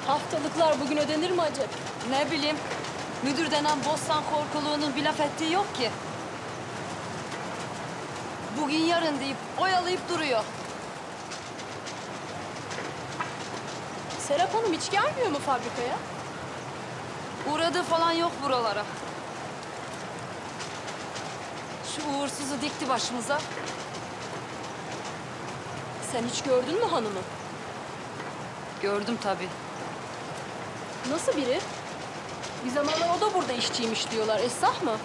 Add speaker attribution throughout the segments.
Speaker 1: Haftalıklar bugün ödenir mi acaba?
Speaker 2: Ne bileyim, müdür denen bostan korkuluğunun bir laf ettiği yok ki. Bugün yarın deyip oyalayıp duruyor.
Speaker 1: Serap Hanım hiç gelmiyor mu fabrikaya?
Speaker 2: Uğradığı falan yok buralara. Şu uğursuzu dikti başımıza.
Speaker 1: Sen hiç gördün mü hanımı?
Speaker 2: Gördüm tabii.
Speaker 1: Nasıl biri? Bir zamanlar o da burada işçiymiş diyorlar. Esah mı?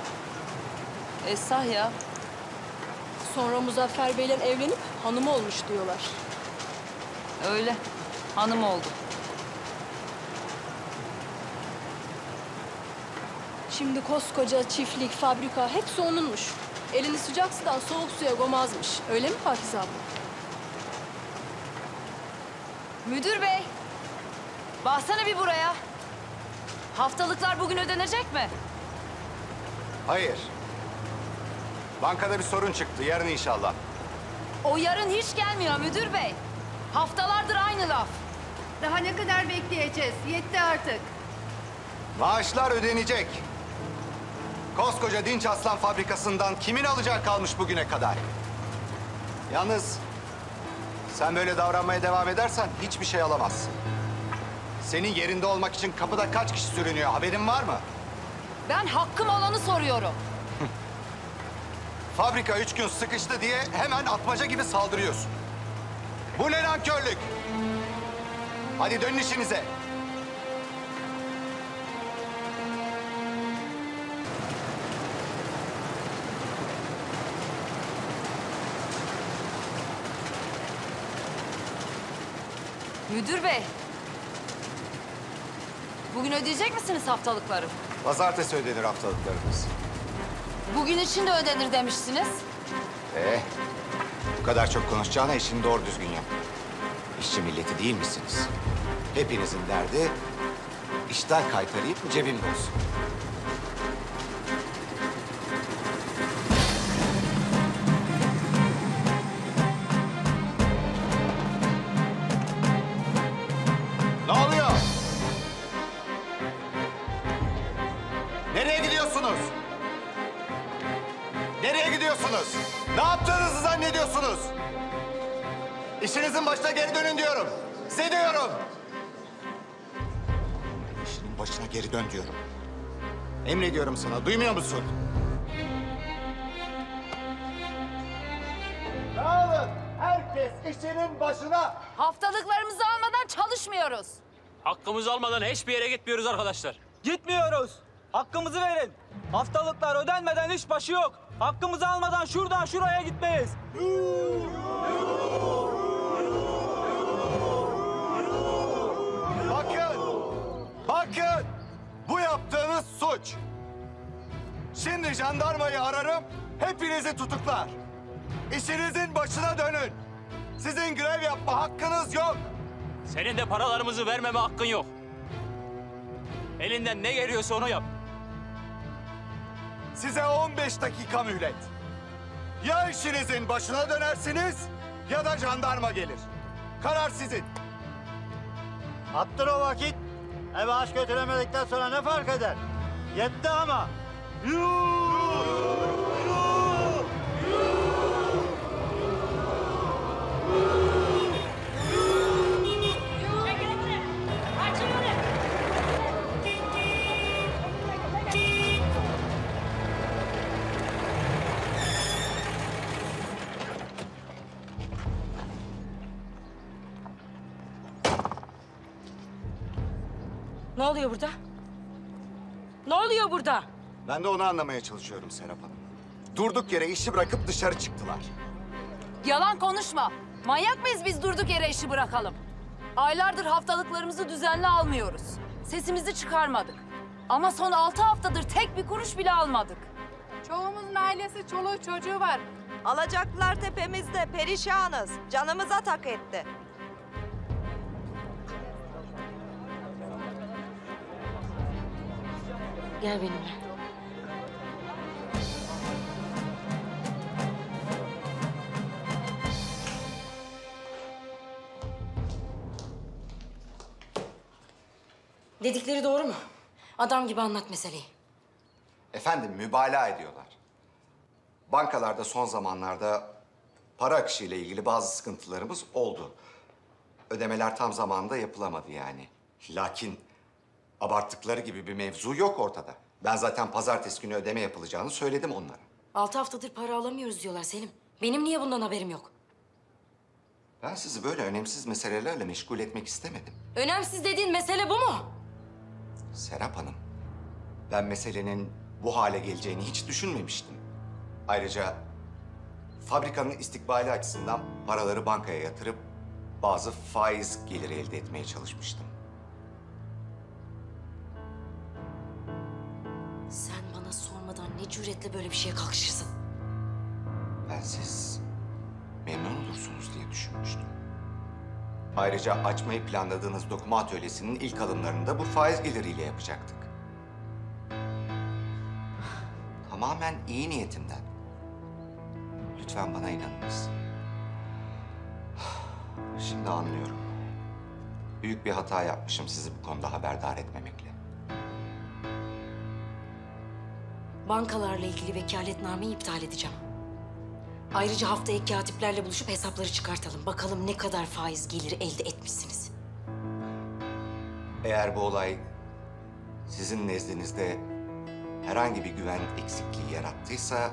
Speaker 2: Esah ya.
Speaker 1: Sonra Muzaffer Bey'le evlenip hanımı olmuş diyorlar.
Speaker 2: Öyle. Hanım oldu.
Speaker 1: Şimdi koskoca çiftlik, fabrika hepsi onunmuş. Elini sıcak sudan soğuk suya gomazmış. Öyle mi Pakize abla?
Speaker 2: Müdür bey. Baksana bir buraya. Haftalıklar bugün ödenecek mi?
Speaker 3: Hayır. Bankada bir sorun çıktı. Yarın inşallah.
Speaker 2: O yarın hiç gelmiyor müdür bey. Haftalardır aynı laf.
Speaker 4: Daha ne kadar bekleyeceğiz? Yetti artık.
Speaker 3: Maaşlar ödenecek. Koskoca Dinç Aslan fabrikasından kimin alacağı kalmış bugüne kadar. Yalnız sen böyle davranmaya devam edersen hiçbir şey alamazsın. Senin yerinde olmak için kapıda kaç kişi sürünüyor, haberin var mı?
Speaker 2: Ben hakkım olanı soruyorum.
Speaker 3: Fabrika 3 gün sıkıştı diye hemen atmaca gibi saldırıyorsun. Bu ne nankörlük? Hadi dönün işinize.
Speaker 2: Müdür bey. Bugün ödeyecek misiniz haftalıkları?
Speaker 3: Pazartesi ödenir haftalıklarımız.
Speaker 2: Bugün için de ödenir demişsiniz.
Speaker 3: Bu kadar çok konuşacağına işini doğru düzgün yap. İşçi milleti değil misiniz? Hepinizin derdi işten kaytarayıp cebimde olsun. Ne oluyor? Nereye gidiyorsunuz? Nereye gidiyorsunuz? Ne yaptığınızı zannediyorsunuz? İşinizin başına geri dönün diyorum. Size diyorum. İşinin başına geri dön diyorum. Emrediyorum sana. Duymuyor musun? Dağılın. Herkes işinin başına.
Speaker 2: Haftalıklarımızı almadan çalışmıyoruz.
Speaker 5: Hakkımızı almadan hiçbir yere gitmiyoruz arkadaşlar.
Speaker 6: Gitmiyoruz. Hakkımızı verin. Haftalıklar ödenmeden iş başı yok. Hakkımızı almadan şuradan şuraya gitmeyiz.
Speaker 3: Bakın. Bu yaptığınız suç. Şimdi jandarmayı ararım, hepinizi tutuklar. İşinizin başına dönün. Sizin grev yapma hakkınız yok.
Speaker 5: Senin de paralarımızı vermeme hakkın yok. Elinden ne geliyorsa onu yap.
Speaker 3: Size 15 dakika mühlet. Ya işinizin başına dönersiniz ya da jandarma gelir. Karar sizin.
Speaker 7: Attır o vakit. Eve aş götüremedikten sonra ne fark eder? Yetti ama.
Speaker 2: Ne oluyor burada? Ne oluyor burada?
Speaker 3: Ben de onu anlamaya çalışıyorum Serap Hanım. Durduk yere işi bırakıp dışarı çıktılar.
Speaker 2: Yalan konuşma. Manyak mıyız biz durduk yere işi bırakalım? Aylardır haftalıklarımızı düzenli almıyoruz. Sesimizi çıkarmadık. Ama son 6 haftadır tek bir kuruş bile almadık.
Speaker 4: Çoğumuzun ailesi, çoluğu, çocuğu var.
Speaker 8: Alacaklılar tepemizde, perişanız. Canımıza tak etti.
Speaker 2: Gel benimle.
Speaker 9: Dedikleri doğru mu? Adam gibi anlat meseleyi.
Speaker 3: Efendim, mübalağa ediyorlar. Bankalarda son zamanlarda para akışı ile ilgili bazı sıkıntılarımız oldu. Ödemeler tam zamanında yapılamadı yani. Lakin abarttıkları gibi bir mevzu yok ortada. Ben zaten pazartesi günü ödeme yapılacağını söyledim onlara.
Speaker 9: 6 haftadır para alamıyoruz diyorlar Selim. Benim niye bundan haberim yok?
Speaker 3: Ben sizi böyle önemsiz meselelerle meşgul etmek istemedim.
Speaker 9: Önemsiz dediğin mesele bu mu?
Speaker 3: Serap Hanım, ben meselenin bu hale geleceğini hiç düşünmemiştim. Ayrıca fabrikanın istikbali açısından paraları bankaya yatırıp bazı faiz geliri elde etmeye çalışmıştım.
Speaker 9: Sen bana sormadan ne cüretle böyle bir şeye kalkışırsın?
Speaker 3: Ben siz memnun olursunuz diye düşünmüştüm. Ayrıca açmayı planladığınız dokuma atölyesinin ilk alımlarını da bu faiz geliriyle yapacaktık. Tamamen iyi niyetimden. Lütfen bana inanınız. Şimdi anlıyorum. Büyük bir hata yapmışım sizi bu konuda haberdar etmemekle.
Speaker 9: Bankalarla ilgili vekaletnameyi iptal edeceğim. Ayrıca haftaya katiplerle buluşup hesapları çıkartalım. Bakalım ne kadar faiz geliri elde etmişsiniz.
Speaker 3: Eğer bu olay sizin nezdinizde herhangi bir güven eksikliği yarattıysa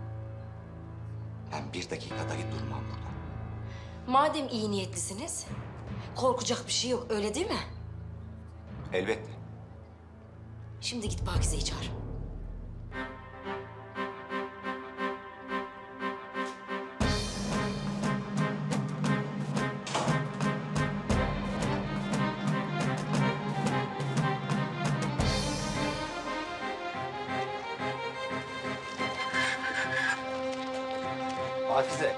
Speaker 3: ben bir dakika dahi durmam burada.
Speaker 9: Madem iyi niyetlisiniz, korkacak bir şey yok, öyle değil mi?
Speaker 3: Elbette.
Speaker 9: Şimdi git Pakize'yi çağır.
Speaker 3: Pakize.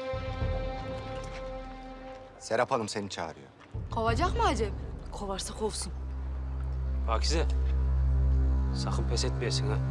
Speaker 3: Serap Hanım seni çağırıyor.
Speaker 1: Kovacak mı acaba?
Speaker 9: Kovarsa kovsun.
Speaker 5: Pakize, sakın pes etmeyesin ha.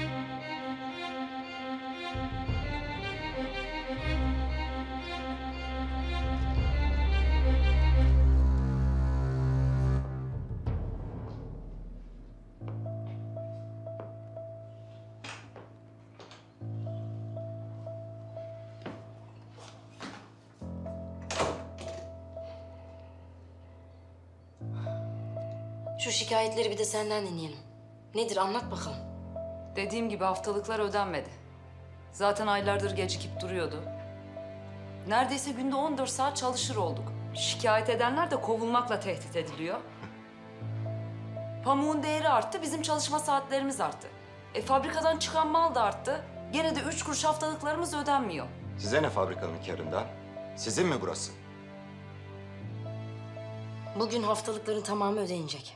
Speaker 9: Şu şikayetleri bir de senden dinleyelim. Nedir, anlat bakalım.
Speaker 2: Dediğim gibi haftalıklar ödenmedi. Zaten aylardır gecikip duruyordu. Neredeyse günde 14 saat çalışır olduk. Şikayet edenler de kovulmakla tehdit ediliyor. Pamuğun değeri arttı, bizim çalışma saatlerimiz arttı. Fabrikadan çıkan mal da arttı. Gene de 3 kuruş haftalıklarımız ödenmiyor.
Speaker 3: Size ne fabrikanın kârından? Sizin mi burası?
Speaker 9: Bugün haftalıkların tamamı ödenecek.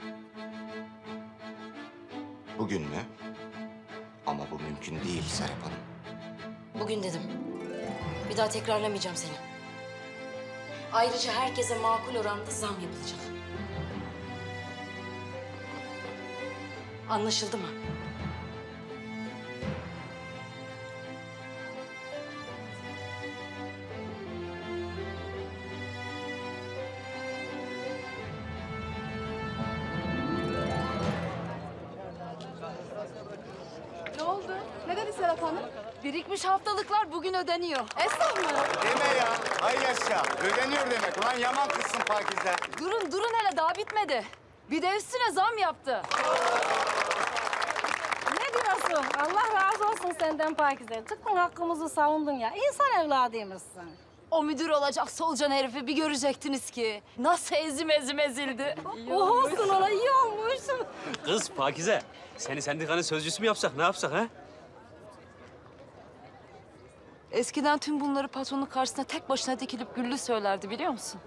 Speaker 3: Bugün mü? Ama bu mümkün değil Serap Hanım.
Speaker 9: Bugün dedim. Bir daha tekrarlamayacağım seni. Ayrıca herkese makul oranda zam yapılacak. Anlaşıldı mı?
Speaker 4: Ne oldu? Ne dedi Serap Hanım?
Speaker 2: Birikmiş haftalıklar bugün ödeniyor.
Speaker 4: Esnaf mı?
Speaker 3: Deme ya. Hay yaşa. Ödeniyor demek. Ulan yaman kızsın Pakize.
Speaker 2: Durun hele daha bitmedi. Bir de üstüne zam yaptı.
Speaker 10: Ne diyorsun? Allah razı olsun senden Pakize. Çıktın hakkımızı savundun ya. İnsan evladıymışsın.
Speaker 2: O müdür olacak solucan herifi bir görecektiniz ki. Nasıl ezildi.
Speaker 10: Olsun ona iyi olmuş.
Speaker 5: Kız Pakize, seni sendikanın sözcüsü mü yapsak, ne yapsak ha?
Speaker 2: Eskiden tüm bunları patronun karşısına tek başına dikilip güllü söylerdi biliyor musun?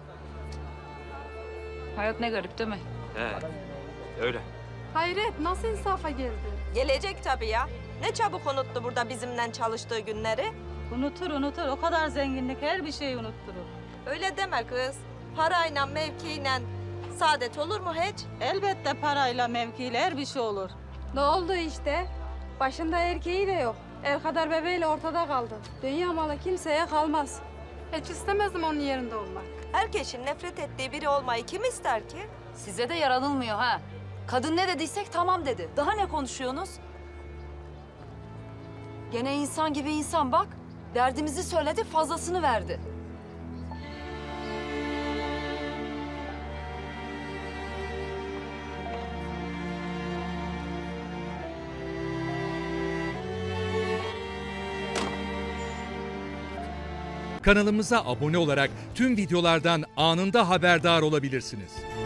Speaker 2: Hayat ne garip değil mi?
Speaker 5: He, öyle.
Speaker 4: Hayret nasıl insafa geldi?
Speaker 8: Gelecek tabii ya. Ne çabuk unuttu burada bizimle çalıştığı günleri.
Speaker 10: Unutur. O kadar zenginlik her bir şeyi unutturur.
Speaker 8: Öyle deme kız. Parayla, mevkiyle saadet olur mu hiç?
Speaker 10: Elbette parayla, mevkiyle her bir şey olur. Ne oldu işte? Başında erkeği de yok. El kadar bebeğiyle ortada kaldı. Dünya malı kimseye kalmaz.
Speaker 4: Hiç istemezdim onun yerinde olmak.
Speaker 8: Herkesin nefret ettiği biri olmayı kim ister ki?
Speaker 2: Size de yaranılmıyor ha. Kadın ne dediysek tamam dedi. Daha ne konuşuyorsunuz? Gene insan gibi insan bak. Derdimizi söyledi, fazlasını verdi.
Speaker 11: Kanalımıza abone olarak tüm videolardan anında haberdar olabilirsiniz.